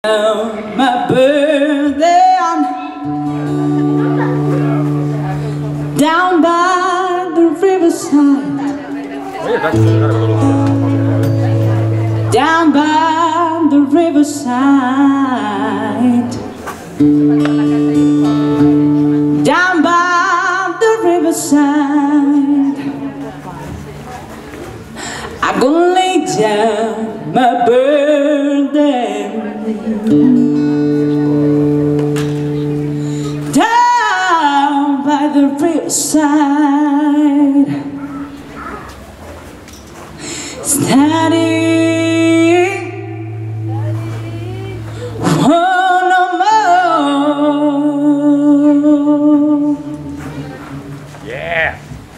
My birthday down by the riverside, down by the riverside, down by the riverside. I'm gonna lay down my birthday down by the riverside. Steady, oh no more. Yeah.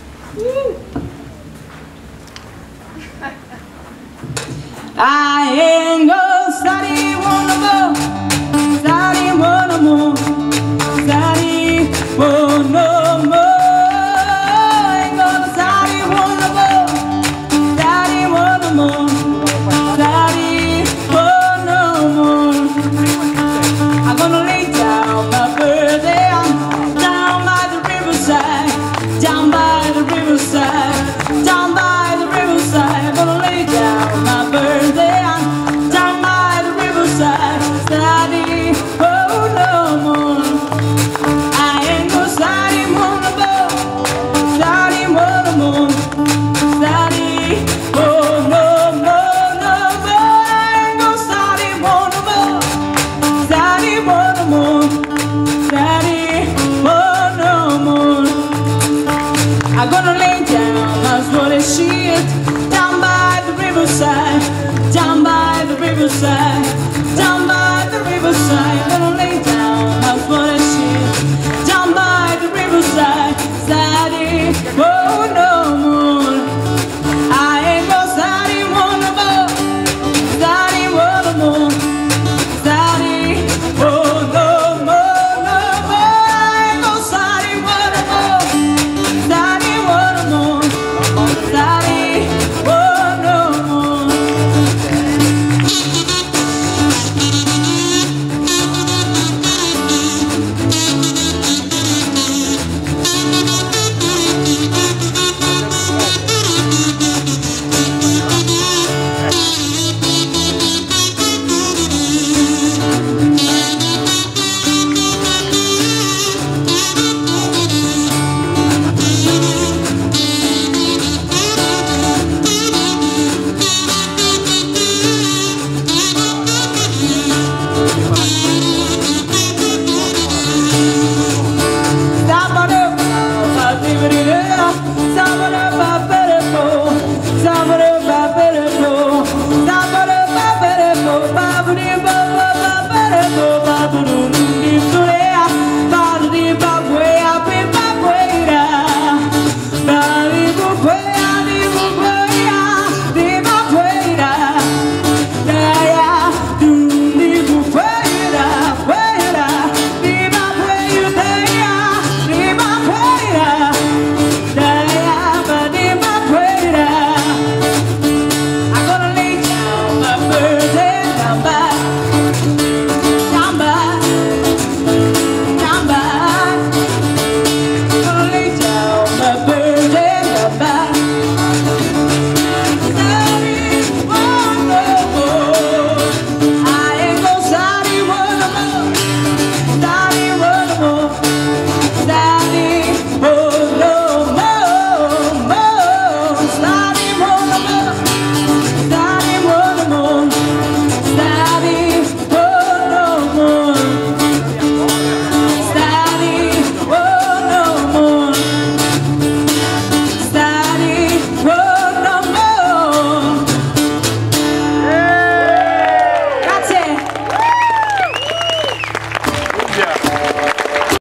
I ain't gonna study one more, study one more, study one more. Ain't gonna study one more, study one more, study one more. I'm gonna lay down my birthday down by the riverside, down by the riverside, down by the riverside. I'm gonna lay down my birthday down by the riverside, study oh no more. I ain't gonna study one more, study one more, study oh no more, no more. I ain't gonna study one more, study one more, study oh no more. I'm gonna lay down my swollen sheet down by the riverside, down by the riverside.